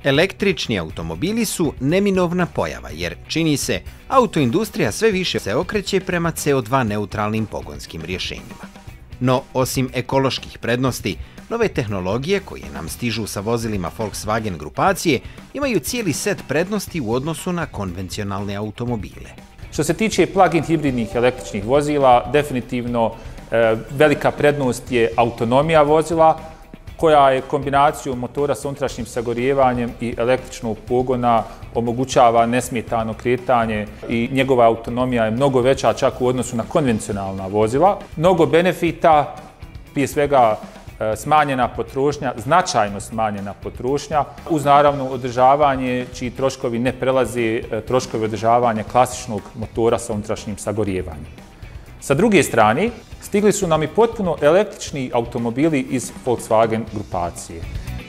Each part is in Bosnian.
Električni automobili su neminovna pojava jer, čini se, autoindustrija sve više se okreće prema CO2 neutralnim pogonskim rješenjima. No, osim ekoloških prednosti, nove tehnologije koje nam stižu sa vozilima Volkswagen grupacije imaju cijeli set prednosti u odnosu na konvencionalne automobile. Što se tiče plug-in hibridnih električnih vozila, definitivno velika prednost je autonomija vozila, koja je kombinacijom motora sa unutrašnjim sagorijevanjem i električnog pogona omogućava nesmetano kretanje i njegova autonomija je mnogo veća čak u odnosu na konvencionalna vozila. Mnogo benefita, prije svega smanjena potrošnja, značajno smanjena potrošnja, uz naravno održavanje čiji troškovi ne prelaze troškovi održavanja klasičnog motora sa unutrašnjim sagorijevanjem. Sa druge strane, stigli su nam i potpuno električni automobili iz Volkswagen grupacije.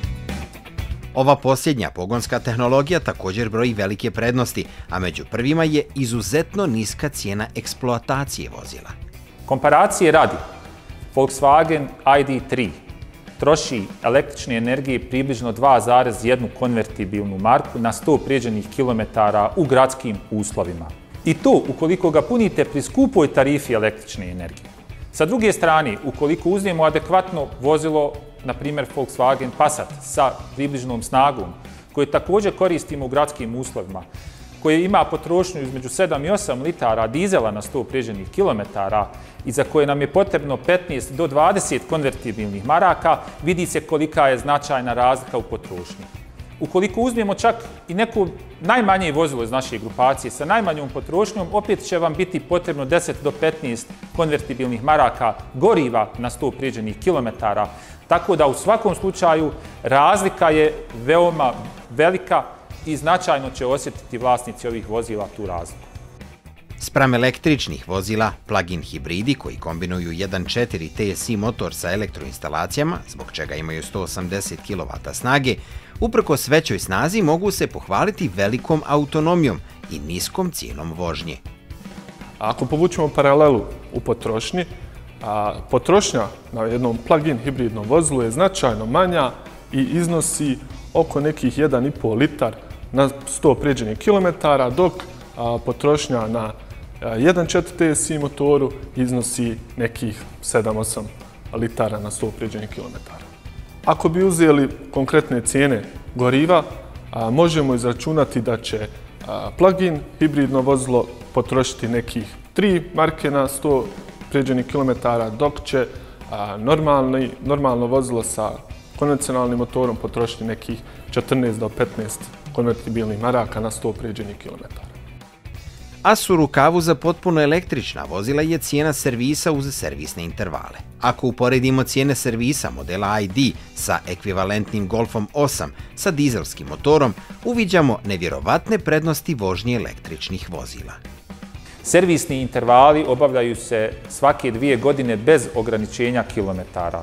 Ova posljednja pogonska tehnologija također broji velike prednosti, a među prvima je izuzetno niska cijena eksploatacije vozila. Komparacije radi, Volkswagen ID.3 troši električne energije približno 2,1 konvertibilnu marku na 100 prijeđenih kilometara u gradskim uslovima. I to ukoliko ga punite pri skupoj tarifi električne energije. Sa druge strane, ukoliko uzmemo adekvatno vozilo, na primjer Volkswagen Passat sa približnom snagom, koje također koristimo u gradskim uslovima, koje ima potrošnju između 7 i 8 litara dizela na 100 prijeđenih kilometara i za koje nam je potrebno 15 do 20 konvertibilnih maraka, vidi se kolika je značajna razlika u potrošnji. Ukoliko uzmemo čak i neko najmanje vozilo iz naše grupacije sa najmanjom potrošnjom, opet će vam biti potrebno 10 do 15 konvertibilnih maraka goriva na 100 prijeđenih kilometara. Tako da u svakom slučaju razlika je veoma velika i značajno će osjetiti vlasnici ovih vozila tu razliku. Spram električnih vozila, plug-in hibridi koji kombinuju 1.4 TSI motor sa elektroinstalacijama, zbog čega imaju 180 kW snage, uprkos većoj snazi mogu se pohvaliti velikom autonomijom i niskom cijenom vožnje. Ako povučemo paralelu u potrošnji, potrošnja na jednom plug-in hibridnom vozilu je značajno manja i iznosi oko nekih 1,5 litar na 100 prijeđenih kilometara, dok potrošnja na 1.4 TSI motoru iznosi nekih 7-8 litara na 100 prijeđenih kilometara. Ako bi uzeli konkretne cijene goriva, možemo izračunati da će plug-in hibridno vozilo potrošiti nekih 3 marke na 100 prijeđenih kilometara, dok će normalno vozilo sa konvencionalnim motorom potrošiti nekih 14 do 15 konvertibilnih maraka na 100 prijeđenih kilometara. As u rukavu za potpuno električna vozila je cijena servisa uz servisne intervale. Ako uporedimo cijene servisa modela ID sa ekvivalentnim Golfom 8 sa dizelskim motorom, uviđamo nevjerovatne prednosti vožnje električnih vozila. Servisni intervali obavljaju se svake 2 godine bez ograničenja kilometara.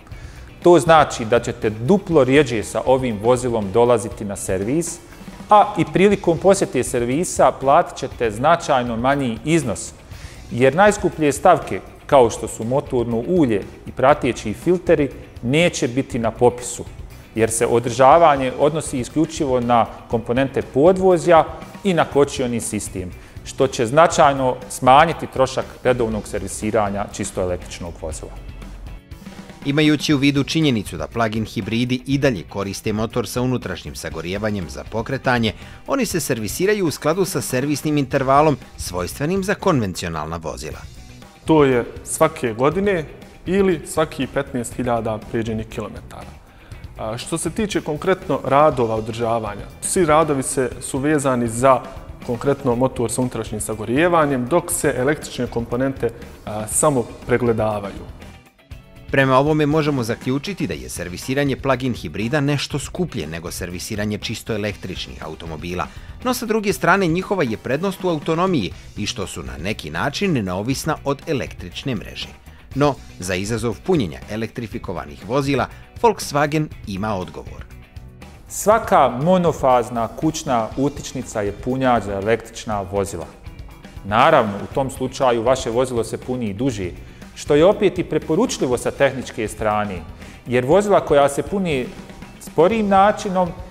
To znači da ćete duplo rjeđe sa ovim vozilom dolaziti na servis, a i prilikom posjete servisa platit ćete značajno manji iznos, jer najskuplje stavke, kao što su motorno ulje i prateći filteri, neće biti na popisu, jer se održavanje odnosi isključivo na komponente podvozja i na kočioni sistem, što će značajno smanjiti trošak redovnog servisiranja čisto električnog vozila. Imajući u vidu činjenicu da plug-in hibridi i dalje koriste motor sa unutrašnjim sagorijevanjem za pokretanje, oni se servisiraju u skladu sa servisnim intervalom svojstvenim za konvencionalna vozila. To je svake godine ili svaki 15.000 prijeđenih kilometara. Što se tiče konkretno radova održavanja, svi radovi su vezani za konkretno motor sa unutrašnjim sagorijevanjem, dok se električne komponente samo pregledavaju. Prema ovome možemo zaključiti da je servisiranje plug-in hibrida nešto skuplje nego servisiranje čisto električnih automobila, no sa druge strane njihova je prednost u autonomiji i što su na neki način neovisna od električne mreže. No, za izazov punjenja elektrifikovanih vozila, Volkswagen ima odgovor. Svaka monofazna kućna utičnica je punjač za električna vozila. Naravno, u tom slučaju vaše vozilo se puni i duže, što je opet i preporučljivo sa tehničke strane, jer vozila koja se puni sporijim načinom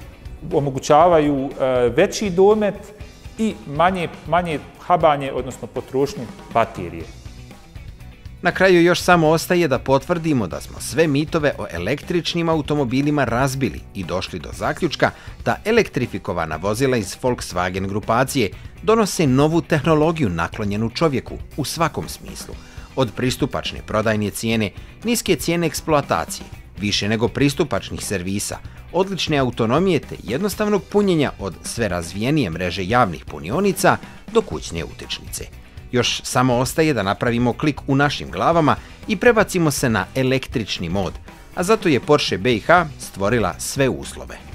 omogućavaju veći domet i manje habanje, odnosno potrošnju baterije. Na kraju još samo ostaje da potvrdimo da smo sve mitove o električnim automobilima razbili i došli do zaključka da elektrifikovana vozila iz Volkswagen grupacije donose novu tehnologiju naklonjenu čovjeku u svakom smislu. Od pristupačne prodajne cijene, niske cijene eksploatacije, više nego pristupačnih servisa, odlične autonomije te jednostavnog punjenja od sve razvijenije mreže javnih punionica do kućne utičnice. Još samo ostaje da napravimo klik u našim glavama i prebacimo se na električni mod, a zato je Porsche BiH stvorila sve uslove.